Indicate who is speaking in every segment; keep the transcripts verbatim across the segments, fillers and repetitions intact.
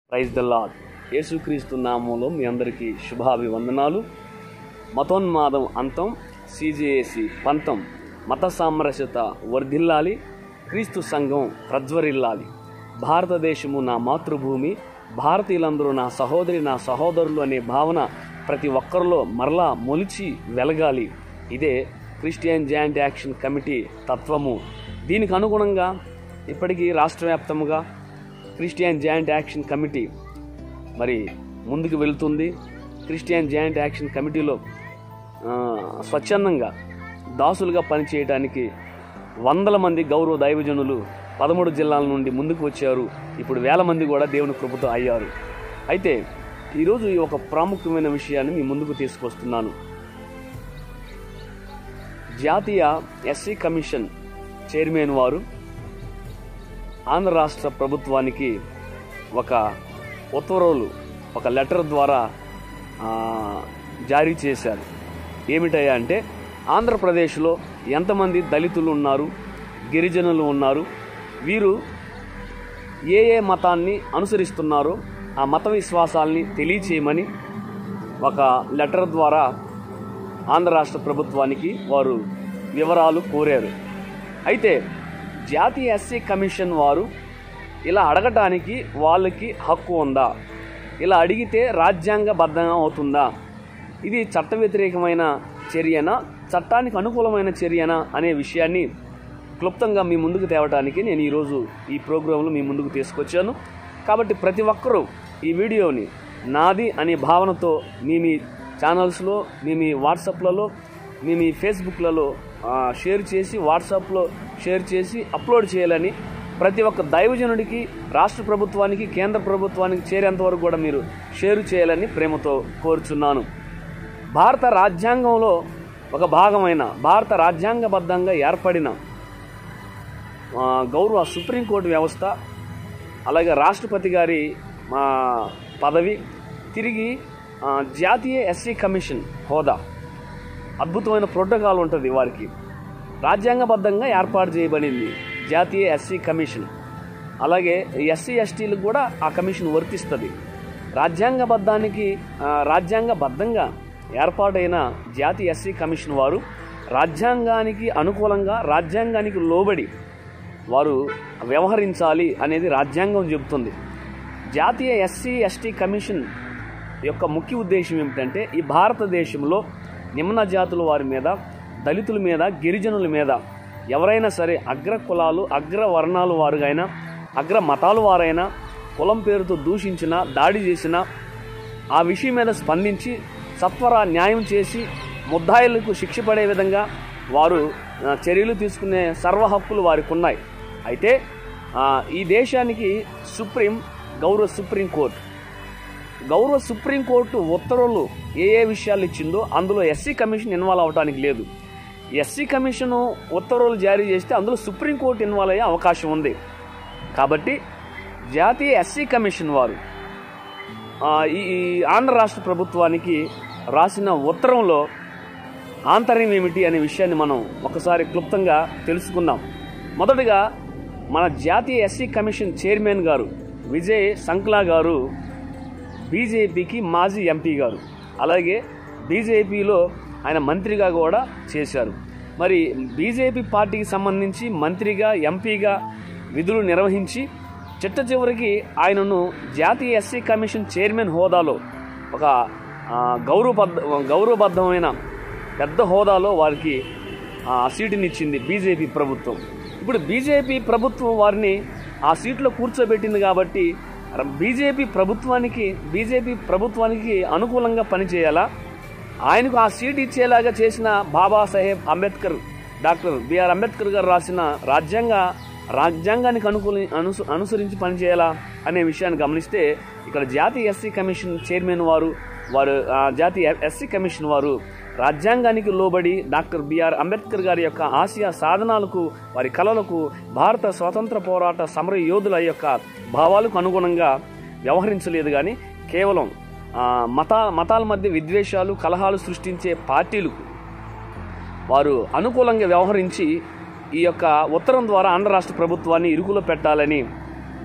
Speaker 1: Praise the lord. యేసుక్రీస్తు నామంలో మీ అందరికీ శుభాభివందనాలు. మతోన్మాదం అంతం, సీజేఏసీ పంతం, మత సామరస్యత వర్ధిల్లాలి, క్రీస్తు సంఘం ప్రజ్వరిల్లాలి. భారతదేశము నా మాతృభూమి, భారతీయులందరూ నా సహోదరి నా సహోదరులు అనే భావన ప్రతి ఒక్కరిలో మరలా మొలిచి వెలగాలి. ఇదే క్రిస్టియన్ జాయింట్ యాక్షన్ కమిటీ తత్వము. దీనికి అనుగుణంగా ఇప్పటికీ రాష్ట్ర వ్యాప్తముగా క్రిస్టియన్ జాయింట్ యాక్షన్ కమిటీ మరి ముందుకు వెళుతుంది. క్రిస్టియన్ జాయింట్ యాక్షన్ కమిటీలో స్వచ్ఛందంగా దాసులుగా పనిచేయడానికి వందల మంది గౌరవ దైవజనులు పదమూడు జిల్లాల నుండి ముందుకు వచ్చారు. ఇప్పుడు వేల మంది కూడా దేవుని కృపతో అయ్యారు. అయితే ఈరోజు ఈ ఒక ప్రాముఖ్యమైన విషయాన్ని మీ ముందుకు తీసుకొస్తున్నాను. జాతీయ ఎస్సీ కమిషన్ చైర్మన్ వారు ఆంధ్ర రాష్ట్ర ప్రభుత్వానికి ఒక ఉత్తర్వులు ఒక లెటర్ ద్వారా జారీ చేశారు. ఏమిటయ్యా అంటే, ఆంధ్రప్రదేశ్లో ఎంతమంది దళితులు ఉన్నారు, గిరిజనులు ఉన్నారు, వీరు ఏ ఏ మతాన్ని అనుసరిస్తున్నారో ఆ మత విశ్వాసాల్ని తెలియచేయమని ఒక లెటర్ ద్వారా ఆంధ్ర రాష్ట్ర ప్రభుత్వానికి వారు వివరాలు కోరారు. అయితే జాతీయ ఎస్సీ కమిషన్ వారు ఇలా అడగటానికి వాళ్ళకి హక్కు ఉందా, ఇలా అడిగితే రాజ్యాంగబద్ధంగా అవుతుందా, ఇది చట్ట వ్యతిరేకమైన చర్యనా, చట్టానికి అనుకూలమైన చర్యనా అనే విషయాన్ని క్లుప్తంగా మీ ముందుకు తేవటానికి నేను ఈరోజు ఈ ప్రోగ్రాంలో మీ ముందుకు తీసుకొచ్చాను. కాబట్టి ప్రతి ఒక్కరూ ఈ వీడియోని నాది అనే భావనతో మీ మీ ఛానల్స్లో, మీ మీ వాట్సాప్లలో, మీ మీ ఫేస్బుక్లలో షేర్ చేసి, వాట్సాప్లో షేర్ చేసి అప్లోడ్ చేయాలని, ప్రతి ఒక్క దైవజనుడికి, రాష్ట్ర ప్రభుత్వానికి, కేంద్ర ప్రభుత్వానికి చేరేంత వరకు కూడా మీరు షేర్ చేయాలని ప్రేమతో కోరుచున్నాను. భారత రాజ్యాంగంలో ఒక భాగమైన, భారత రాజ్యాంగబద్ధంగా ఏర్పడిన గౌరవ సుప్రీంకోర్టు వ్యవస్థ, అలాగే రాష్ట్రపతి గారి పదవి, తిరిగి జాతీయ ఎస్సీ కమిషన్ హోదా, అద్భుతమైన ప్రోటోకాల్ ఉంటుంది వారికి. రాజ్యాంగబద్ధంగా ఏర్పాటు చేయబడింది జాతీయ ఎస్సీ కమిషన్. అలాగే ఎస్సీ ఎస్టీలకు కూడా ఆ కమిషన్ వర్తిస్తుంది. రాజ్యాంగబద్ధానికి రాజ్యాంగబద్ధంగా ఏర్పాటైన జాతీయ ఎస్సీ కమిషన్ వారు రాజ్యాంగానికి అనుకూలంగా, రాజ్యాంగానికి లోబడి వారు వ్యవహరించాలి అనేది రాజ్యాంగం చెబుతుంది. జాతీయ ఎస్సీ ఎస్టీ కమిషన్ యొక్క ముఖ్య ఉద్దేశం ఏమిటంటే, ఈ భారతదేశంలో నిమ్న జాతుల వారి మీద, దళితుల మీద, గిరిజనుల మీద ఎవరైనా సరే అగ్ర కులాలు, అగ్ర వర్ణాలు వారుగైనా, అగ్ర మతాలు వారైనా కులం పేరుతో దూషించినా, దాడి చేసినా ఆ విషయం మీద స్పందించి సత్వర న్యాయం చేసి ముద్దాయిలకు శిక్ష పడే విధంగా వారు చర్యలు తీసుకునే సర్వ హక్కులు వారికి ఉన్నాయి. అయితే ఈ దేశానికి సుప్రీం గౌరవ సుప్రీంకోర్టు గౌరవ సుప్రీంకోర్టు ఉత్తర్వులు ఏ ఏ విషయాలు ఇచ్చిందో అందులో ఎస్సీ కమిషన్ ఇన్వాల్వ్ అవడానికి లేదు. ఎస్సీ కమిషను ఉత్తర్వులు జారీ చేస్తే అందులో సుప్రీంకోర్టు ఇన్వాల్వ్ అయ్యే అవకాశం ఉంది. కాబట్టి జాతీయ ఎస్సీ కమిషన్ వారు ఈ ఆంధ్ర రాష్ట్ర ప్రభుత్వానికి రాసిన ఉత్తర్వులో ఆంతర్యం ఏమిటి అనే విషయాన్ని మనం ఒకసారి క్లుప్తంగా తెలుసుకుందాం. మొదటగా మన జాతీయ ఎస్సీ కమిషన్ చైర్మన్ గారు విజయ్ సంక్లా గారు బీజేపీకి మాజీ ఎంపీ గారు, అలాగే బీజేపీలో ఆయన మంత్రిగా కూడా చేశారు. మరి బీజేపీ పార్టీకి సంబంధించి మంత్రిగా, ఎంపీగా విధులు నిర్వహించి చిట్ట చివరికి ఆయనను జాతీయ ఎస్సీ కమిషన్ చైర్మన్ హోదాలో ఒక గౌరవబద్ధ గౌరవబద్ధమైన పెద్ద హోదాలో వారికి ఆ సీటునిచ్చింది బీజేపీ ప్రభుత్వం. ఇప్పుడు బీజేపీ ప్రభుత్వం వారిని ఆ సీట్లో కూర్చోబెట్టింది కాబట్టి బీజేపీ ప్రభుత్వానికి బీజేపీ ప్రభుత్వానికి అనుకూలంగా పనిచేయాలా, ఆయనకు ఆ సీట్ ఇచ్చేలాగా చేసిన బాబాసాహెబ్ అంబేద్కర్, డాక్టర్ బిఆర్ అంబేద్కర్ గారు రాసిన రాజ్యాంగ రాజ్యాంగానికి అనుకూల అనుసు అనుసరించి పనిచేయాలా అనే విషయాన్ని గమనిస్తే, ఇక్కడ జాతీయ ఎస్సీ కమిషన్ చైర్మన్ వారు వారు జాతీయ ఎస్సీ కమిషన్ వారు రాజ్యాంగానికి లోబడి డాక్టర్ బిఆర్ అంబేద్కర్ గారి యొక్క ఆశయ సాధనాలకు, వారి కళలకు, భారత స్వాతంత్ర పోరాట సమర యోధుల యొక్క భావాలకు అనుగుణంగా వ్యవహరించలేదు. కానీ కేవలం మత మతాల మధ్య విద్వేషాలు, కలహాలు సృష్టించే పార్టీలకు వారు అనుకూలంగా వ్యవహరించి ఈ యొక్క ఉత్తరం ద్వారా ఆంధ్ర రాష్ట్ర ప్రభుత్వాన్ని ఇరుకులో పెట్టాలని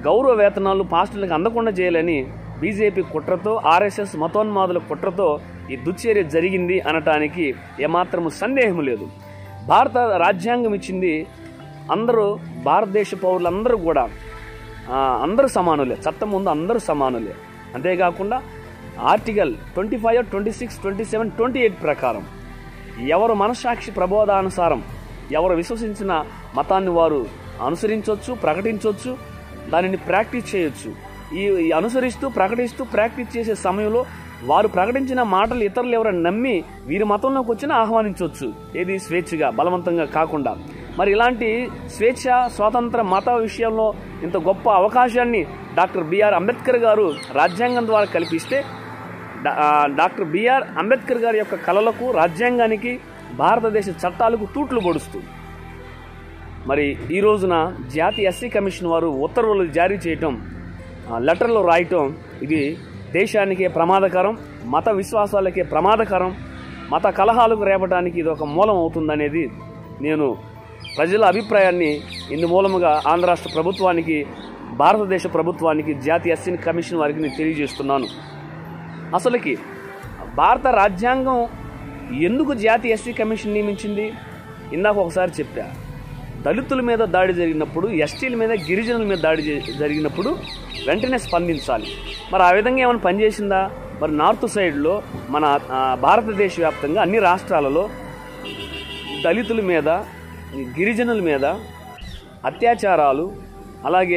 Speaker 1: గౌరవ వేతనాలు పాస్టర్లకు అందకుండా చేయాలని బీజేపీ కుట్రతో, ఆర్ఎస్ఎస్ మతోన్మాదుల కుట్రతో ఈ దుశ్చర్య జరిగింది అనటానికి ఏమాత్రము సందేహం లేదు. భారత రాజ్యాంగం ఇచ్చింది అందరూ భారతదేశ పౌరులందరూ కూడా అందరూ సమానులే, చట్టం ముందు అందరూ సమానులే. అంతేకాకుండా article twenty five twenty six twenty seven twenty eight ప్రకారం ఎవరు మనస్సాక్షి ప్రబోధానుసారం ఎవరు విశ్వసించిన మతాన్ని వారు అనుసరించవచ్చు, ప్రకటించవచ్చు, దానిని ప్రాక్టీస్ చేయొచ్చు. ఈ అనుసరిస్తూ ప్రకటిస్తూ ప్రాక్టీస్ చేసే సమయంలో వారు ప్రకటించిన మాటలు ఇతరులు ఎవరైనా నమ్మి వీరి మతంలోకి వచ్చినా ఆహ్వానించవచ్చు, ఏది స్వేచ్ఛగా బలవంతంగా కాకుండా. మరి ఇలాంటి స్వేచ్ఛ స్వాతంత్ర మత విషయంలో ఇంత గొప్ప అవకాశాన్ని డాక్టర్ బిఆర్ అంబేద్కర్ గారు రాజ్యాంగం ద్వారా కల్పిస్తే డాక్టర్ బిఆర్ అంబేద్కర్ గారి యొక్క కళలకు, రాజ్యాంగానికి, భారతదేశ చట్టాలకు తూట్లు పొడుస్తూ మరి ఈ రోజున జాతీయ ఎస్సీ కమిషన్ వారు ఉత్తర్వులు జారీ చేయటం, లెటర్లు రాయటం ఇది దేశానికే ప్రమాదకరం, మత విశ్వాసాలకే ప్రమాదకరం, మత కలహాలకు రేపడానికి ఇది ఒక మూలం అవుతుందనేది నేను ప్రజల అభిప్రాయాన్ని ఇందు మూలముగా ఆంధ్ర రాష్ట్ర ప్రభుత్వానికి, భారతదేశ ప్రభుత్వానికి, జాతీయ ఎస్సీ కమిషన్ వారికి నేను తెలియజేస్తున్నాను. అసలుకి భారత రాజ్యాంగం ఎందుకు జాతీయ ఎస్సీ కమిషన్ నియమించింది? ఇందాక ఒకసారి చెప్పా, దళితుల మీద దాడి జరిగినప్పుడు, ఎస్టీల మీద, గిరిజనుల మీద దాడి జరిగినప్పుడు వెంటనే స్పందించాలి. మరి ఆ విధంగా ఏమైనా పనిచేసిందా? మరి నార్త్ సైడ్లో మన భారతదేశ వ్యాప్తంగా అన్ని రాష్ట్రాలలో దళితుల మీద, గిరిజనుల మీద అత్యాచారాలు, అలాగే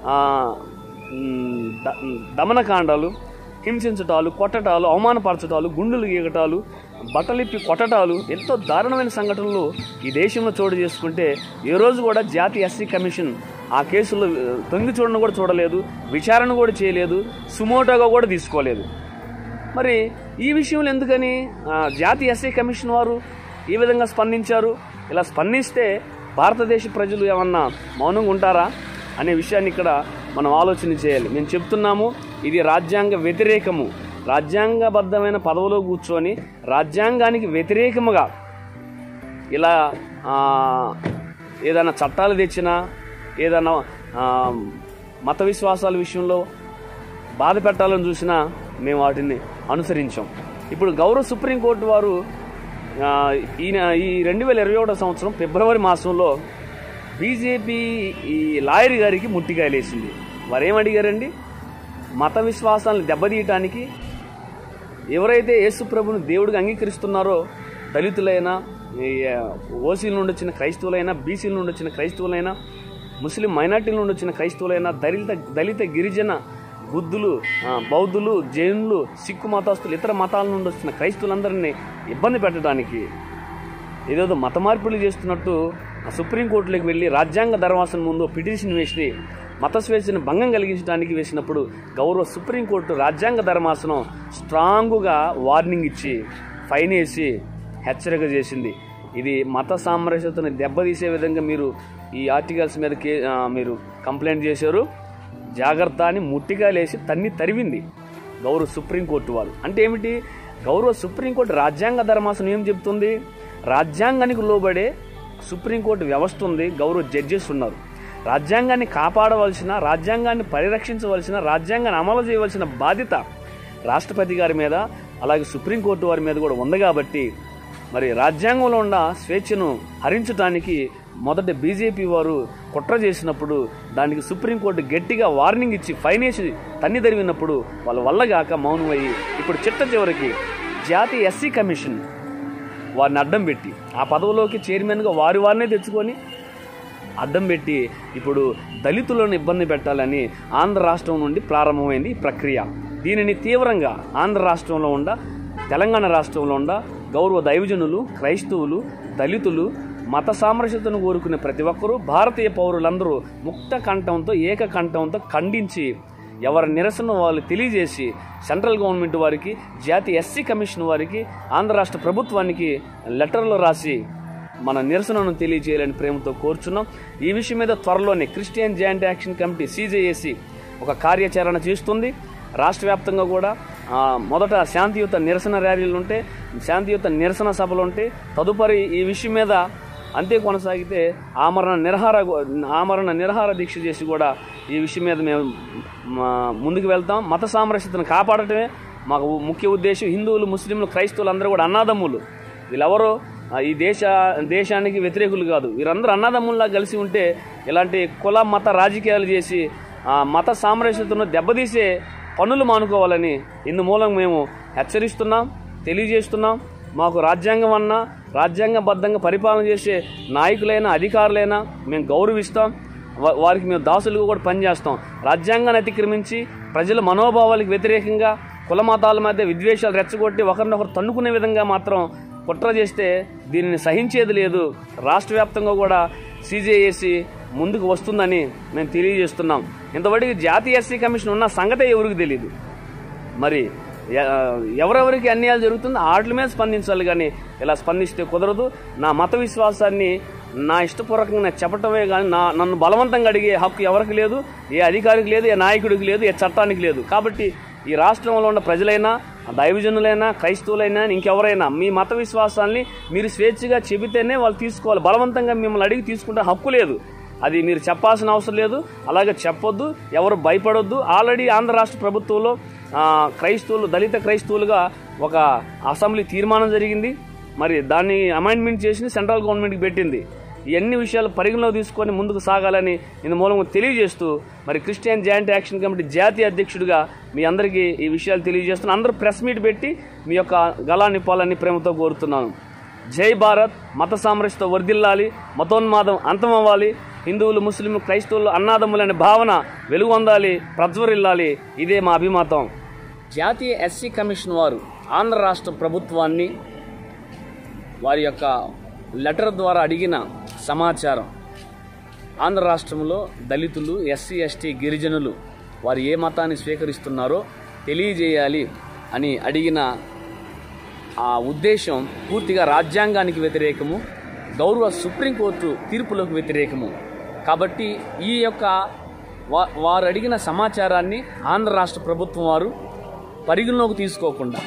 Speaker 1: దమనకాండాలు, హింసించటాలు, కొట్టటాలు, అవమానపరచటాలు, గుండెలు గీగటాలు, బట్టలిప్పి కొట్టటాలు, ఎంతో దారుణమైన సంఘటనలు ఈ దేశంలో చోటు చేసుకుంటే ఏ రోజు కూడా జాతీయ ఎస్సీ కమిషన్ ఆ కేసుల్లో తొంగి చూడను కూడా చూడలేదు, విచారణ కూడా చేయలేదు, సుమోటోగా కూడా తీసుకోలేదు. మరి ఈ విషయంలో ఎందుకని జాతీయ ఎస్సీ కమిషన్ వారు ఈ విధంగా స్పందించారు? ఇలా స్పందిస్తే భారతదేశ ప్రజలు ఏమన్నా మౌనంగా ఉంటారా అనే విషయాన్ని ఇక్కడ మనం ఆలోచన చేయాలి. మేము చెప్తున్నాము, ఇది రాజ్యాంగ వ్యతిరేకము. రాజ్యాంగబద్ధమైన పదవిలో కూర్చొని రాజ్యాంగానికి వ్యతిరేకముగా ఇలా ఏదైనా చట్టాలు తెచ్చినా, ఏదైనా మత విశ్వాసాల విషయంలో బాధ పెట్టాలని చూసినా మేము వాటిని అనుసరించాం. ఇప్పుడు గౌరవ సుప్రీంకోర్టు వారు ఈయన ఈ రెండు వేల ఇరవై ఒకటో సంవత్సరం ఫిబ్రవరి మాసంలో బీజేపీ ఈ లాయర్ గారికి ముట్టికాయలేసింది. వారు ఏమడిగారండి? మత విశ్వాసాలను దెబ్బతీయటానికి ఎవరైతే యేసు ప్రభుని దేవుడిగా అంగీకరిస్తున్నారో, దళితులైనా, ఓసీల నుండి వచ్చిన క్రైస్తవులైనా, బీసీల నుండి వచ్చిన క్రైస్తవులైనా, ముస్లిం మైనార్టీల నుండి వచ్చిన క్రైస్తవులైనా, దళిత దళిత గిరిజన, బుద్ధులు, బౌద్ధులు, జైనులు, సిక్కు మతస్థులు, ఇతర మతాల నుండి వచ్చిన క్రైస్తవులందరినీ ఇబ్బంది పెట్టడానికి ఏదేదో మత మార్పులు చేస్తున్నట్టు సుప్రీంకోర్టులోకి వెళ్ళి రాజ్యాంగ ధర్మాసనం ముందు పిటిషన్ వేసి మత స్వేచ్ఛను భంగం కలిగించడానికి వేసినప్పుడు గౌరవ సుప్రీంకోర్టు రాజ్యాంగ ధర్మాసనం స్ట్రాంగుగా వార్నింగ్ ఇచ్చి ఫైన్ వేసి హెచ్చరిక చేసింది. ఇది మత సామరస్యతను దెబ్బతీసే విధంగా మీరు ఈ ఆర్టికల్స్ మీద కే మీరు కంప్లైంట్ చేశారు, జాగ్రత్త అని ముట్టికాయలేసి తన్ని తరివింది గౌరవ సుప్రీంకోర్టు వాళ్ళు. అంటే ఏమిటి? గౌరవ సుప్రీంకోర్టు రాజ్యాంగ ధర్మాసనం ఏం చెప్తుంది? రాజ్యాంగానికి లోబడే సుప్రీంకోర్టు వ్యవస్థ ఉంది, గౌరవ జడ్జెస్ ఉన్నారు. రాజ్యాంగాన్ని కాపాడవలసిన, రాజ్యాంగాన్ని పరిరక్షించవలసిన, రాజ్యాంగాన్ని అమలు చేయవలసిన బాధ్యత రాష్ట్రపతి గారి మీద, అలాగే సుప్రీంకోర్టు వారి మీద కూడా ఉంది. కాబట్టి మరి రాజ్యాంగంలో ఉన్న స్వేచ్ఛను హరించడానికి మొదట బీజేపీ వారు కుట్ర చేసినప్పుడు దానికి సుప్రీంకోర్టు గట్టిగా వార్నింగ్ ఇచ్చి ఫైన్ వేసి తన్ని తరివినప్పుడు వాళ్ళ వల్లగాక మౌనమయ్యి ఇప్పుడు చిట్ట చివరికి జాతీయ ఎస్సీ కమిషన్ వారిని అడ్డం పెట్టి ఆ పదవిలోకి చైర్మన్గా వారి వారినే తెచ్చుకొని అడ్డం పెట్టి ఇప్పుడు దళితులను ఇబ్బంది పెట్టాలని ఆంధ్ర రాష్ట్రం నుండి ప్రారంభమైంది ఈ ప్రక్రియ. దీనిని తీవ్రంగా ఆంధ్ర రాష్ట్రంలో ఉండ, తెలంగాణ రాష్ట్రంలో ఉండ గౌరవ దైవజనులు, క్రైస్తవులు, దళితులు, మత సామరస్యతను కోరుకునే ప్రతి ఒక్కరూ, భారతీయ పౌరులందరూ ముక్త కంఠంతో, ఏక కంఠంతో ఖండించి ఎవరి నిరసన వాళ్ళు తెలియజేసి సెంట్రల్ గవర్నమెంట్ వారికి, జాతీయ ఎస్సీ కమిషన్ వారికి, ఆంధ్ర రాష్ట్ర ప్రభుత్వానికి లెటర్లు రాసి మన నిరసనను తెలియజేయాలని ప్రేమతో కోరుచున్నాం. ఈ విషయం మీద త్వరలోనే Christian joint action committee CJAC ఒక కార్యాచరణ చేస్తుంది. రాష్ట్ర వ్యాప్తంగా కూడా మొదట శాంతియుత నిరసన ర్యాలీలు ఉంటే, శాంతియుత నిరసన సభలు ఉంటే, తదుపరి ఈ విషయం మీద అంతే కొనసాగితే ఆమరణ నిరహార ఆమరణ నిరహార దీక్ష చేసి కూడా ఈ విషయం మీద మేము ముందుకు వెళ్తాం. మత సామరస్యతను కాపాడటమే మాకు ముఖ్య ఉద్దేశం. హిందువులు, ముస్లింలు, క్రైస్తవులు అందరూ కూడా అన్నదమ్ములు. వీళ్ళెవరో ఈ దేశ దేశానికి వ్యతిరేకులు కాదు. వీరందరూ అన్నదమ్ముల్లా కలిసి ఉంటే ఇలాంటి కుల మత రాజకీయాలు చేసి మత సామరస్యతను దెబ్బతీసే పనులు మానుకోవాలని ఇందు మూలం మేము హెచ్చరిస్తున్నాం, తెలియజేస్తున్నాం. మాకు రాజ్యాంగం అన్నా, రాజ్యాంగబద్ధంగా పరిపాలన చేసే నాయకులైనా అధికారులైనా మేము గౌరవిస్తాం. వారికి మేము దాసులుగా కూడా పనిచేస్తాం. రాజ్యాంగాన్ని అతిక్రమించి ప్రజల మనోభావాలకు వ్యతిరేకంగా కుల మతాల మధ్య విద్వేషాలు రెచ్చగొట్టి ఒకరినొకరు తన్నుకునే విధంగా మాత్రం కుట్ర చేస్తే దీనిని సహించేది లేదు. రాష్ట్ర వ్యాప్తంగా కూడా సీజేఏసీ ముందుకు వస్తుందని మేము తెలియజేస్తున్నాం. ఇంతవరకు జాతీయ ఎస్సీ కమిషన్ ఉన్న సంగతే ఎవరికి తెలియదు. మరి ఎవరెవరికి అన్యాయాలు జరుగుతుందో వాటి మీద స్పందించాలి, కానీ ఇలా స్పందిస్తే కుదరదు. నా మత విశ్వాసాన్ని నా ఇష్టపూర్వకంగా చెప్పటమే కానీ నా నన్ను బలవంతంగా అడిగే హక్కు ఎవరికి లేదు, ఏ అధికారికి లేదు, ఏ నాయకుడికి లేదు, ఏ చట్టానికి లేదు. కాబట్టి ఈ రాష్ట్రంలో ఉన్న ప్రజలైనా, దైవజనులైనా, క్రైస్తవులైనా, ఇంకెవరైనా మీ మత విశ్వాసాన్ని మీరు స్వేచ్ఛగా చెబితేనే వాళ్ళు తీసుకోవాలి. బలవంతంగా మిమ్మల్ని అడిగి తీసుకుంటే హక్కు లేదు. అది మీరు చెప్పాల్సిన అవసరం లేదు, అలాగే చెప్పొద్దు, ఎవరు భయపడొద్దు. ఆల్రెడీ ఆంధ్ర రాష్ట్ర ప్రభుత్వంలో క్రైస్తవులు, దళిత క్రైస్తవులుగా ఒక అసెంబ్లీ తీర్మానం జరిగింది. మరి దాన్ని అమెండ్మెంట్ చేసి సెంట్రల్ గవర్నమెంట్కి పెట్టింది. ఇవన్నీ విషయాలు పరిగణలో తీసుకొని ముందుకు సాగాలని ఇందు మూలంగా తెలియజేస్తూ మరి క్రిస్టియన్ జాయింట్ యాక్షన్ కమిటీ జాతీయ అధ్యక్షుడిగా మీ అందరికీ ఈ విషయాలు తెలియజేస్తున్నాను. అందరూ ప్రెస్ మీట్ పెట్టి మీ యొక్క గళా నింపాలని ప్రేమతో కోరుతున్నాను. జై భారత్. మత సామరస్యత వర్ధిల్లాలి, మతోన్మాదం అంతమవ్వాలి, హిందువులు, ముస్లింలు, క్రైస్తవులు అన్నాదమ్ములనే భావన వెలుగొందాలి, ప్రజ్వరిల్లాలి. ఇదే మా అభిమతం. జాతీయ ఎస్సీ కమిషన్ వారు ఆంధ్ర రాష్ట్ర ప్రభుత్వాన్ని వారి యొక్క లెటర్ ద్వారా అడిగిన సమాచారం, ఆంధ్ర రాష్ట్రంలో దళితులు, ఎస్సీ, ఎస్టీ, గిరిజనులు వారు ఏ మతాన్ని స్వీకరిస్తున్నారో తెలియజేయాలి అని అడిగిన ఆ ఉద్దేశం పూర్తిగా రాజ్యాంగానికి వ్యతిరేకము, గౌరవ సుప్రీంకోర్టు తీర్పులకు వ్యతిరేకము. కాబట్టి ఈ యొక్క వారు అడిగిన సమాచారాన్ని ఆంధ్ర రాష్ట్ర ప్రభుత్వం వారు పరిగణలోకి తీసుకోకుండా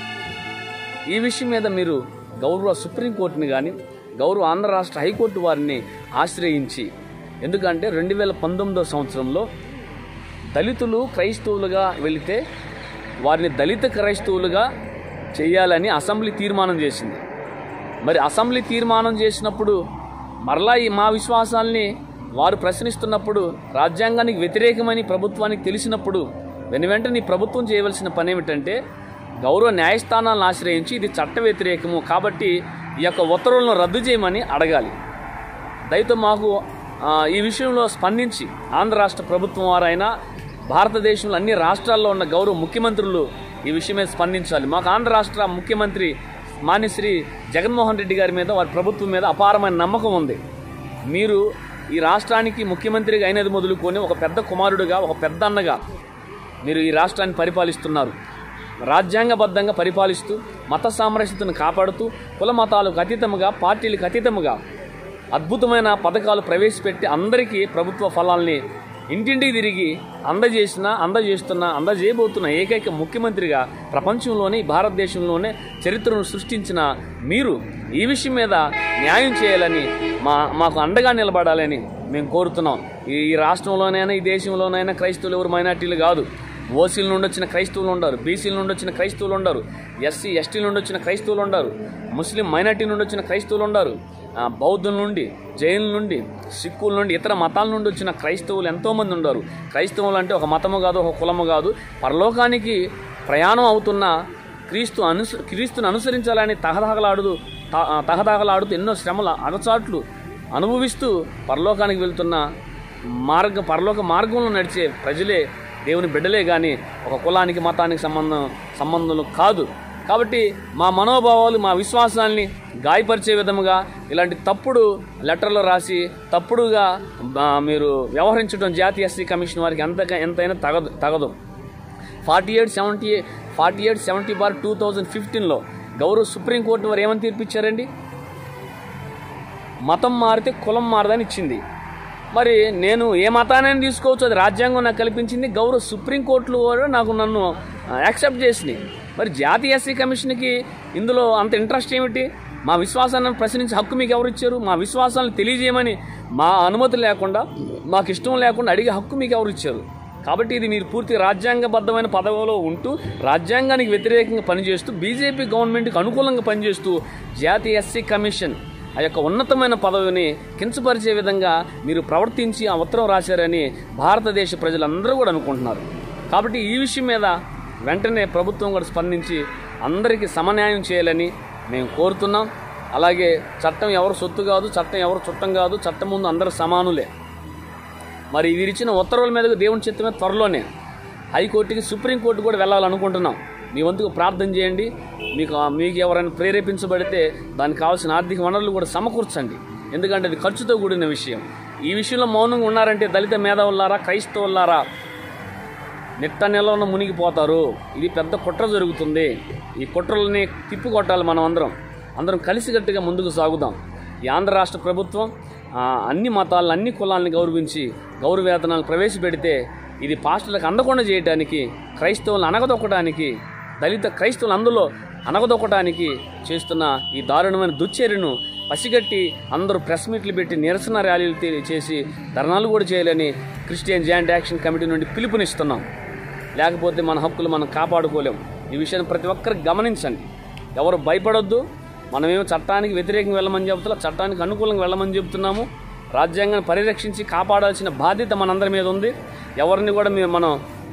Speaker 1: ఈ విషయం మీద మీరు గౌరవ సుప్రీంకోర్టుని కానీ, గౌరవ ఆంధ్ర రాష్ట్ర హైకోర్టు వారిని ఆశ్రయించి, ఎందుకంటే రెండు వేల పంతొమ్మిదో సంవత్సరంలో దళితులు క్రైస్తవులుగా వెళితే వారిని దళిత క్రైస్తవులుగా చేయాలని అసెంబ్లీ తీర్మానం చేసింది. మరి అసెంబ్లీ తీర్మానం చేసినప్పుడు మరలా ఈ మా విశ్వాసాల్ని వారు ప్రశ్నిస్తున్నప్పుడు రాజ్యాంగానికి వ్యతిరేకమని ప్రభుత్వానికి తెలిసినప్పుడు వెను వెంటనే ప్రభుత్వం చేయవలసిన పని ఏమిటంటే గౌరవ న్యాయస్థానాలను ఆశ్రయించి ఇది చట్ట వ్యతిరేకము కాబట్టి ఈ యొక్క ఉత్తర్వులను రద్దు చేయమని అడగాలి. దయతో మాకు ఈ విషయంలో స్పందించి ఆంధ్ర రాష్ట్ర ప్రభుత్వం వారైనా, భారతదేశంలో అన్ని రాష్ట్రాల్లో ఉన్న గౌరవ ముఖ్యమంత్రులు ఈ విషయం మీద స్పందించాలి. మాకు ఆంధ్ర రాష్ట్ర ముఖ్యమంత్రి మాన్యశ్రీ జగన్మోహన్ రెడ్డి గారి మీద, వారి ప్రభుత్వం మీద అపారమైన నమ్మకం ఉంది. మీరు ఈ రాష్ట్రానికి ముఖ్యమంత్రిగా అయినది మొదలుకొని ఒక పెద్ద కుమారుడుగా, ఒక పెద్ద అన్నగా మీరు ఈ రాష్ట్రాన్ని పరిపాలిస్తున్నారు. రాజ్యాంగబద్ధంగా పరిపాలిస్తూ మత సామరస్యతను కాపాడుతూ కుల మతాలకు అతీతముగా, పార్టీలకు అతీతముగా అద్భుతమైన పథకాలు ప్రవేశపెట్టి అందరికీ ప్రభుత్వ ఫలాల్ని ఇంటింటికి తిరిగి అందజేసిన, అందజేస్తున్న, అందజేయబోతున్న ఏకైక ముఖ్యమంత్రిగా ప్రపంచంలోనే, భారతదేశంలోనే చరిత్రను సృష్టించిన మీరు ఈ విషయం మీద న్యాయం చేయాలని, మా మాకు అండగా నిలబడాలని మేము కోరుతున్నాం. ఈ రాష్ట్రంలోనైనా, ఈ దేశంలోనైనా క్రైస్తవులు ఎవరు మైనార్టీలు కాదు. ఓసీల నుండి వచ్చిన క్రైస్తవులు ఉండరు, బీసీల నుండి వచ్చిన క్రైస్తవులు ఉండరు, ఎస్సీ ఎస్టీల నుండి వచ్చిన క్రైస్తవులు ఉండరు, ముస్లిం మైనార్టీ నుండి వచ్చిన క్రైస్తవులు ఉండరు, బౌద్ధుల నుండి, జైనుల నుండి, సిక్కుల నుండి, ఇతర మతాల నుండి వచ్చిన క్రైస్తవులు ఎంతోమంది ఉండరు. క్రైస్తవులు అంటే ఒక మతము కాదు, ఒక కులము కాదు, పరలోకానికి ప్రయాణం అవుతున్న క్రీస్తు అనుస క్రీస్తుని అనుసరించాలని తహతహలాడుతూ తహతహలాడుతూ ఎన్నో శ్రమల అగచాట్లు అనుభవిస్తూ పరలోకానికి వెళ్తున్న మార్గ పరలోక మార్గంలో నడిచే ప్రజలే దేవుని బిడ్డలే కానీ ఒక కులానికి, మతానికి సంబంధం సంబంధం కాదు. కాబట్టి మా మనోభావాలు, మా విశ్వాసాన్ని గాయపరిచే విధముగా ఇలాంటి తప్పుడు లెటర్లు రాసి తప్పుడుగా మీరు వ్యవహరించడం జాతీయ ఎస్సీ కమిషన్ వారికి ఎంత ఎంతైనా తగదు తగదు forty eight seventy forty eight seventy bar two thousand ఫిఫ్టీన్లో గౌరవ సుప్రీంకోర్టు వారు ఏమని తీర్పిచ్చారండి? మతం మారితే కులం మారదని ఇచ్చింది. మరి నేను ఏ మతాన్ని తీసుకోవచ్చు, అది రాజ్యాంగం నాకు కల్పించింది. గౌరవ సుప్రీంకోర్టులు కూడా నాకు నన్ను యాక్సెప్ట్ చేసినాయి. మరి జాతీయ ఎస్సీ కమిషన్కి ఇందులో అంత ఇంట్రెస్ట్ ఏమిటి? మా విశ్వాసాన్ని ప్రశ్నించే హక్కు మీకు ఎవరు ఇచ్చారు? మా విశ్వాసాలను తెలియజేయమని మా అనుమతి లేకుండా, మాకు ఇష్టం లేకుండా అడిగే హక్కు మీకు ఎవరు ఇచ్చారు? కాబట్టి ఇది మీరు పూర్తి రాజ్యాంగబద్ధమైన పదవిలో ఉంటూ రాజ్యాంగానికి వ్యతిరేకంగా పనిచేస్తూ బీజేపీ గవర్నమెంట్కి అనుకూలంగా పనిచేస్తూ జాతీయ ఎస్సీ కమిషన్ ఆ యొక్క ఉన్నతమైన పదవిని కించపరిచే విధంగా మీరు ప్రవర్తించి ఆ ఉత్తరం రాశారని భారతదేశ ప్రజలందరూ కూడా అనుకుంటున్నారు. కాబట్టి ఈ విషయం మీద వెంటనే ప్రభుత్వం కూడా స్పందించి అందరికీ సమన్యాయం చేయాలని మేము కోరుతున్నాం. అలాగే చట్టం ఎవరు సొత్తు కాదు, చట్టం ఎవరు చుట్టం కాదు, చట్టం ముందు అందరూ సమానులే. మరి వీరిచ్చిన ఉత్తర్వుల మీద దేవుని చిత్తమే త్వరలోనే హైకోర్టుకి, సుప్రీంకోర్టు కూడా వెళ్ళాలనుకుంటున్నాం. మీ వంతుకు ప్రార్థన చేయండి. మీకు మీకు ఎవరైనా ప్రేరేపించబడితే దానికి కావాల్సిన ఆర్థిక వనరులు కూడా సమకూర్చండి. ఎందుకంటే అది ఖర్చుతో కూడిన విషయం. ఈ విషయంలో మౌనంగా ఉన్నారంటే దళిత మేధావులారా, క్రైస్తవులారా నిట్ట నెలలో మునిగిపోతారు. ఇది పెద్ద కుట్ర జరుగుతుంది. ఈ కుట్రలని తిప్పికొట్టాలి. మనం అందరం అందరం కలిసికట్టుగా ముందుకు సాగుదాం. ఈ ఆంధ్ర రాష్ట్ర ప్రభుత్వం అన్ని మతాలను, అన్ని కులాలను గౌరవించి గౌరవేతనాలు ప్రవేశపెడితే ఇది పాస్టర్లకు అందకుండా చేయడానికి, క్రైస్తవులను అనగదొక్కడానికి, దళిత క్రైస్తవులు అందులో అనగదొక్కడానికి చేస్తున్న ఈ దారుణమైన దుశ్చర్యను పసిగట్టి అందరూ ప్రెస్ మీట్లు పెట్టి నిరసన ర్యాలీలు చేసి ధర్నాలు కూడా చేయాలని క్రిస్టియన్ జాయింట్ యాక్షన్ కమిటీ నుండి పిలుపునిస్తున్నాం. లేకపోతే మన హక్కులు మనం కాపాడుకోలేం. ఈ విషయాన్ని ప్రతి ఒక్కరికి గమనించండి. ఎవరు భయపడొద్దు. మనమేమో చట్టానికి వ్యతిరేకంగా వెళ్ళమని చెబుతున్నాం, చట్టానికి అనుకూలంగా వెళ్ళమని చెబుతున్నాము. రాజ్యాంగాన్ని పరిరక్షించి కాపాడాల్సిన బాధ్యత మనందరి మీద ఉంది. ఎవరిని కూడా మేము మనం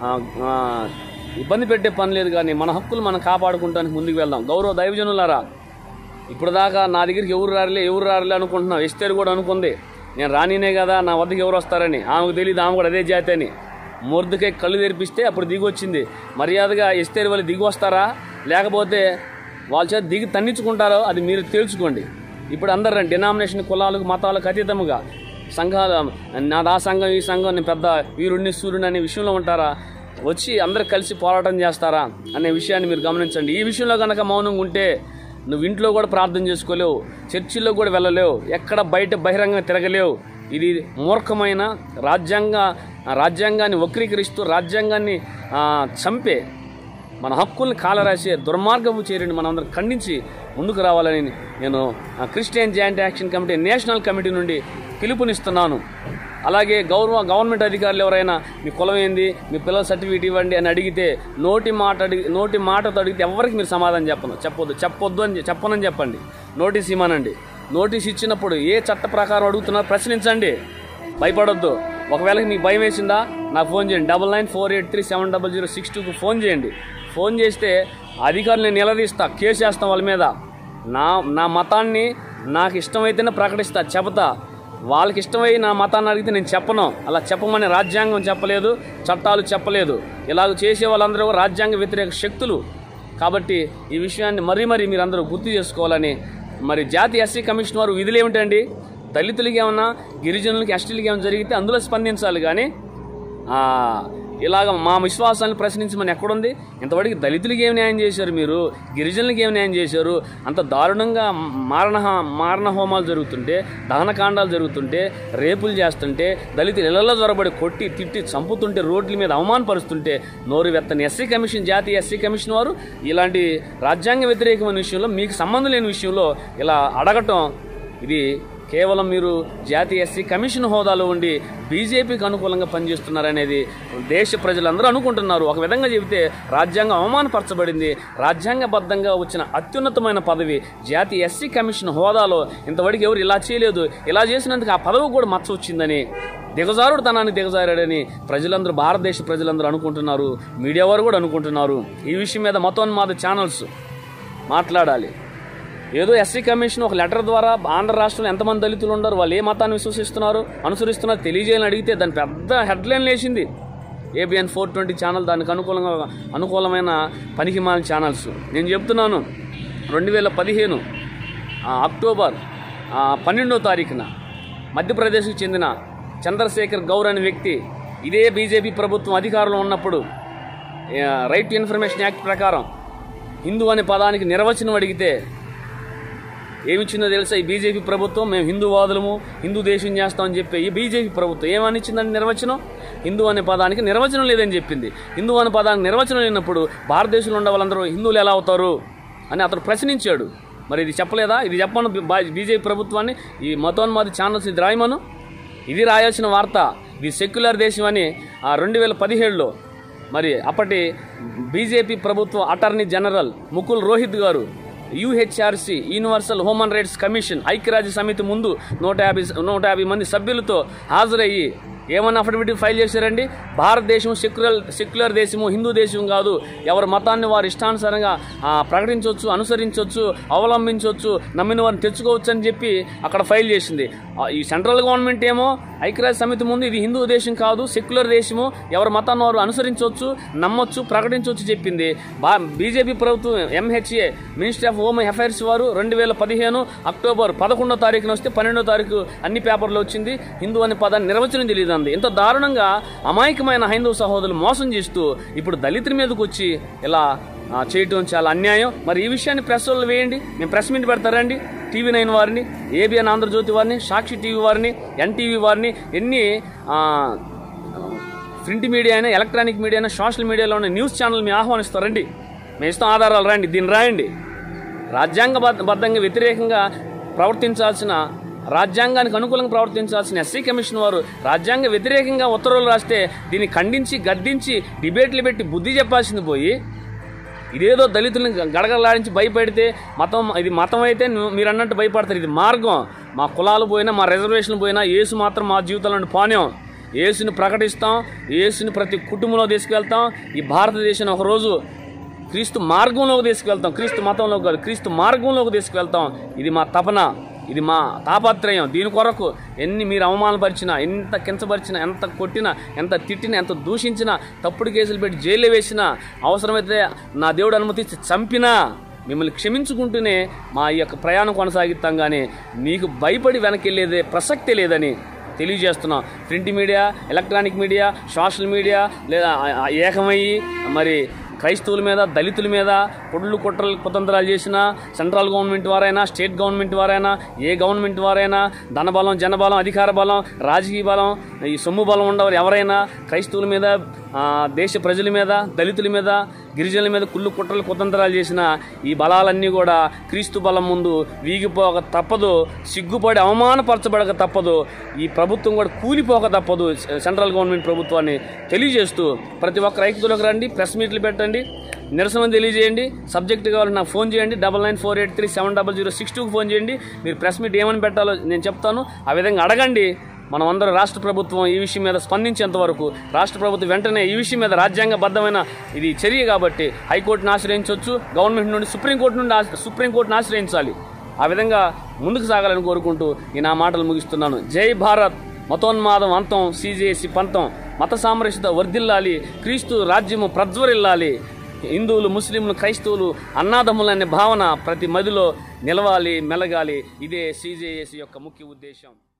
Speaker 1: ఇబ్బంది పెట్టే పని లేదు. కానీ మన హక్కులు మనం కాపాడుకుంటానికి ముందుకు వెళ్దాం. గౌరవ దైవజనులారా, ఇప్పుడు దాకా నా దగ్గరికి ఎవరు రారులే ఎవరు రారులే అనుకుంటున్నాం. ఎస్తేరు కూడా అనుకుంది నేను రానినే కదా, నా వద్దకు ఎవరు వస్తారని. ఆమెకు తెలియదు, ఆమె కూడా అదే జాతి అని. మొర్దుకై కళ్ళు తెరిపిస్తే అప్పుడు దిగి వచ్చింది. మర్యాదగా ఎస్తేరు వాళ్ళు దిగి వస్తారా, లేకపోతే వాళ్ళ చేత దిగి తన్నించుకుంటారో అది మీరు తేల్చుకోండి. ఇప్పుడు అందరూ డినామినేషన్, కులాలకు, మతాలకు అతీతముగా సంఘాలు, నాది ఆ సంఘం ఈ సంఘం, నేను పెద్ద వీరుణ్ణి సూర్యుని అనే విషయంలో ఉంటారా? వచ్చి అందరు కలిసి పోరాటం చేస్తారా అనే విషయాన్ని మీరు గమనించండి. ఈ విషయంలో కనుక మౌనంగా ఉంటే నువ్వు ఇంట్లో కూడా ప్రార్థన చేసుకోలేవు, చర్చిల్లో కూడా వెళ్ళలేవు, ఎక్కడ బయట బహిరంగంగా తిరగలేవు. ఇది మూర్ఖమైన రాజ్యాంగ రాజ్యాంగాన్ని వక్రీకరిస్తూ రాజ్యాంగాన్ని చంపే, మన హక్కుల్ని కాలరాసే దుర్మార్గపు చర్యని మనందరం ఖండించి ముందుకు రావాలని నేను Christian joint action committee national committee నుండి పిలుపునిస్తున్నాను. అలాగే గౌరవ గవర్నమెంట్ అధికారులు ఎవరైనా మీ కులం ఏంది, మీ పిల్లల సర్టిఫికేట్ ఇవ్వండి అని అడిగితే నోటి మాట అడిగి నోటి మాటతో అడిగితే ఎవరికి మీరు సమాధానం చెప్పను చెప్పొద్దు చెప్పొద్దు అని చెప్పనని చెప్పండి. నోటీస్ ఇవ్వనండి. నోటీస్ ఇచ్చినప్పుడు ఏ చట్ట ప్రకారం అడుగుతున్నారో ప్రశ్నించండి, భయపడొద్దు. ఒకవేళ మీకు భయం వేసిందా నాకు ఫోన్ చేయండి. Double nine four eight three seven double zero six టూకి ఫోన్ చేయండి. ఫోన్ చేస్తే అధికారులు నేను నిలదీస్తా, కేసు చేస్తాం వాళ్ళ మీద. నా నా మతాన్ని నాకు ఇష్టమైతేనే ప్రకటిస్తా, చెబుతా. వాళ్ళకి ఇష్టమై నా మతాన్ని అడిగితే నేను చెప్పను. అలా చెప్పమని రాజ్యాంగం చెప్పలేదు, చట్టాలు చెప్పలేదు. ఇలాగ చేసే వాళ్ళందరూ రాజ్యాంగ వ్యతిరేక శక్తులు. కాబట్టి ఈ విషయాన్ని మరీ మరీ మీరందరూ గుర్తు చేసుకోవాలని. మరి జాతీయ ఎస్సీ కమిషన్ వారు విధులు ఏమిటండి? దళితులకి ఏమన్నా, గిరిజనులకి, ఎస్టీలకి ఏమైనా జరిగితే అందులో స్పందించాలి. కానీ ఇలాగ మా విశ్వాసాలను ప్రశ్నించమని ఎక్కడుంది? ఇంతవరకు దళితులకి ఏమి న్యాయం చేశారు మీరు? గిరిజనులకి ఏమి న్యాయం చేశారు? అంత దారుణంగా మారణ మారణ హోమాలు జరుగుతుంటే, దహనకాండాలు జరుగుతుంటే, రేపులు చేస్తుంటే, దళితులు ఇళ్లలో జ్వరబడి కొట్టి తిట్టి చంపుతుంటే, రోడ్ల మీద అవమానపరుస్తుంటే నోరు వెత్తని ఎస్సీ కమిషన్, జాతీయ ఎస్సీ కమిషన్ వారు ఇలాంటి రాజ్యాంగ వ్యతిరేకమైన విషయంలో, మీకు సంబంధం లేని విషయంలో ఇలా అడగటం, ఇది కేవలం మీరు జాతీయ ఎస్సీ కమిషన్ హోదాలో ఉండి బీజేపీకి అనుకూలంగా పనిచేస్తున్నారనేది దేశ ప్రజలందరూ అనుకుంటున్నారు. ఒక విధంగా చెబితే రాజ్యాంగం అవమానపరచబడింది. రాజ్యాంగబద్ధంగా వచ్చిన అత్యున్నతమైన పదవి జాతీయ ఎస్సీ కమిషన్ హోదాలో ఇంతవరకు ఎవరు ఇలా చేయలేదు. ఇలా చేసినందుకు ఆ పదవి కూడా మచ్చ వచ్చిందని, దిగజారుడు తనాన్ని దిగజారాడని ప్రజలందరూ, భారతదేశ ప్రజలందరూ అనుకుంటున్నారు. మీడియా వారు కూడా అనుకుంటున్నారు. ఈ విషయం మీద మతోన్మాద ఛానల్స్ మాట్లాడాలి. ఏదో ఎస్సీ కమిషన్ ఒక లెటర్ ద్వారా ఆంధ్ర రాష్ట్రంలో ఎంతమంది దళితులు ఉన్నారు, వాళ్ళు ఏ మతాన్ని విశ్వసిస్తున్నారు, అనుసరిస్తున్నారు తెలియజేయాలని అడిగితే దాని పెద్ద హెడ్లైన్ లేచింది. ఏబిఎన్ ఫోర్ ట్వంటీ ఛానల్ దానికి అనుకూలంగా అనుకూలమైన పనికిమాలిన ఛానల్స్. నేను చెప్తున్నాను, రెండు వేల పదిహేను అక్టోబర్ పన్నెండో తారీఖున మధ్యప్రదేశ్కు చెందిన చంద్రశేఖర్ గౌర్ అనే వ్యక్తి ఇదే బీజేపీ ప్రభుత్వం అధికారంలో ఉన్నప్పుడు రైట్ టు ఇన్ఫర్మేషన్ యాక్ట్ ప్రకారం హిందూ అనే పదానికి నిర్వచనం అడిగితే ఏమిచ్చిందో తెలుసా? ఈ బీజేపీ ప్రభుత్వం మేము హిందూవాదులము, హిందూ దేశం చేస్తామని చెప్పి ఈ బీజేపీ ప్రభుత్వం ఏమని ఇచ్చిందని నిర్వచనం? హిందూ అనే పదానికి నిర్వచనం లేదని చెప్పింది. హిందూ అనే పదానికి నిర్వచనం లేనప్పుడు భారతదేశంలో ఉండే వాళ్ళందరూ హిందువులు ఎలా అవుతారు అని అతను ప్రశ్నించాడు. మరి ఇది చెప్పలేదా? ఇది చెప్పను బీజేపీ ప్రభుత్వాన్ని, ఈ మతోన్మాది ఛానల్స్ ఇది రాయమను. ఇది రాయాల్సిన వార్త. ఇది సెక్యులర్ దేశం అని రెండు వేల పదిహేడులో మరి అప్పటి బీజేపీ ప్రభుత్వ attorney general Mukul Rohit garu UHRC universal human rights commission ఐక్యరాజ్య సమితి ముందు నూట యాభై నూట యాభై మంది సభ్యులతో హాజరయ్యి ఏమన్నా అఫిడవిట్ ఫైల్ చేశారండి? భారతదేశం సెక్యులర్ సెక్యులర్ దేశము, హిందూ దేశం కాదు. ఎవరి మతాన్ని వారు ఇష్టానుసారంగా ప్రకటించవచ్చు, అనుసరించవచ్చు, అవలంబించవచ్చు, నమ్మిన వారిని తెచ్చుకోవచ్చు అని చెప్పి అక్కడ ఫైల్ చేసింది. ఈ సెంట్రల్ గవర్నమెంట్ ఏమో ఐక్యరాజ్య సమితి ముందు ఇది హిందూ దేశం కాదు, సెక్యులర్ దేశము, ఎవరి మతాన్ని వారు అనుసరించవచ్చు, నమ్మొచ్చు, ప్రకటించవచ్చు చెప్పింది. బా బీజేపీ ప్రభుత్వం MHA ministry of home affairs వారు రెండు వేల పదిహేను అక్టోబర్ పదకొండో తారీఖున వస్తే పన్నెండో తారీఖు అన్ని పేపర్లో వచ్చింది. హిందూ అనే పదాన్ని నిర్వచనం తెలియదు. ఇంత దారుణంగా అమాయకమైన హైందవ సహోదరులు మోసం చేస్తూ ఇప్పుడు దళితుల మీదకి వచ్చి ఇలా చేయటం చాలా అన్యాయం. మరి ఈ విషయాన్ని ప్రెస్ వాళ్ళు వేయండి. మేము ప్రెస్ మీట్ పెడతారండి. టీవీ నైన్ వారిని, ఏబిఎన్ ఆంధ్రజ్యోతి వారిని, సాక్షి టీవీ వారిని, ఎన్టీవీ వారిని, ఎన్ని ప్రింట్ మీడియా అయినా, ఎలక్ట్రానిక్ మీడియా అయినా, సోషల్ మీడియాలో ఉన్న న్యూస్ ఛానల్ మేము ఆహ్వానిస్తారండి. మేము ఇస్తాం ఆధారాలు, రండి, దీన్ని రాయండి. రాజ్యాంగబద్ధంగా వ్యతిరేకంగా ప్రవర్తించాల్సిన, రాజ్యాంగానికి అనుకూలంగా ప్రవర్తించాల్సిన ఎస్సీ కమిషన్ వారు రాజ్యాంగ వ్యతిరేకంగా ఉత్తర్వులు రాస్తే దీన్ని ఖండించి గద్దించి డిబేట్లు పెట్టి బుద్ధి చెప్పాల్సింది పోయి ఇదేదో దళితులను గడగడలాడించి భయపెడితే మతం, ఇది మతం అయితే మీరు అన్నట్టు భయపడతారు. ఇది మార్గం. మా కులాలు పోయినా, మా రిజర్వేషన్లు పోయినా యేసు మాత్రం మా జీవితంలో పానేం. యేసుని ప్రకటిస్తాం, యేసుని ప్రతి కుటుంబంలో తీసుకెళ్తాం. ఈ భారతదేశాన్ని ఒకరోజు క్రీస్తు మార్గంలోకి తీసుకెళ్తాం. క్రీస్తు మతంలోకి కాదు, క్రీస్తు మార్గంలోకి తీసుకెళ్తాం. ఇది మా తపన, ఇది మా తాపత్రయం. దీని కొరకు ఎన్ని మీరు అవమానపరిచినా, ఎంత కించపరిచినా, ఎంత కొట్టినా, ఎంత తిట్టినా, ఎంత దూషించినా, తప్పుడు కేసులు పెట్టి జైల్లో వేసినా, అవసరమైతే నా దేవుడు అనుమతించి చంపినా మిమ్మల్ని క్షమించుకుంటూనే మా ఈ యొక్క ప్రయాణం కొనసాగిస్తాం. కానీ మీకు భయపడి వెనక్కి వెళ్ళేదే ప్రసక్తే లేదని తెలియజేస్తున్నాం. Print media, electronic media, social media లేదా ఏకమయ్యి మరి క్రైస్తవుల మీద, దళితుల మీద పొడులు కుట్రలు కుతంత్రాలు చేసిన సెంట్రల్ గవర్నమెంట్ వారైనా, స్టేట్ గవర్నమెంట్ వారైనా, ఏ గవర్నమెంట్ వారైనా, ధనబలం, జనబలం, అధికార బలం, రాజకీయ బలం, ఈ సొమ్ము బలం ఉండవారు ఎవరైనా క్రైస్తవుల మీద, దేశ ప్రజల మీద, దళితుల మీద, గిరిజనుల మీద కుళ్ళు కుట్రలు కుతంత్రాలు చేసిన ఈ బలాలన్నీ కూడా క్రీస్తు బలం ముందు వీగిపోక తప్పదు. సిగ్గుపడి అవమానపరచబడక తప్పదు. ఈ ప్రభుత్వం కూడా కూలిపోక తప్పదు. సెంట్రల్ గవర్నమెంట్ ప్రభుత్వాన్ని తెలియజేస్తూ ప్రతి ఒక్క రైతులకు రండి, ప్రెస్ మీట్లు పెట్టండి, నిరసన తెలియజేయండి. సబ్జెక్ట్ కావాలని నాకు ఫోన్ చేయండి. Double nine four eight three seven double zero six టూకి ఫోన్ చేయండి. మీరు ప్రెస్ మీట్ ఏమని పెట్టాలో నేను చెప్తాను. ఆ విధంగా అడగండి. మనం అందరూ రాష్ట్ర ప్రభుత్వం ఈ విషయం మీద స్పందించేంత వరకు రాష్ట్ర ప్రభుత్వం వెంటనే ఈ విషయం మీద రాజ్యాంగబద్ధమైన ఇది చర్య కాబట్టి హైకోర్టును ఆశ్రయించవచ్చు. గవర్నమెంట్ నుండి సుప్రీంకోర్టు నుండి సుప్రీంకోర్టును ఆశ్రయించాలి. ఆ విధంగా ముందుకు సాగాలని కోరుకుంటూ ఈ నా మాటలు ముగిస్తున్నాను. జై భారత్. మతోన్మాదం అంతం, సీజేసి పంతం, మత సామరస్యత వర్ధిల్లాలి, క్రీస్తు రాజ్యము ప్రజ్వరిల్లాలి, హిందువులు, ముస్లింలు, క్రైస్తవులు అన్నాదమ్ములనే భావన ప్రతి మదిలో నిలవాలి, మెలగాలి. ఇదే సీజేఏసీ యొక్క ముఖ్య ఉద్దేశం.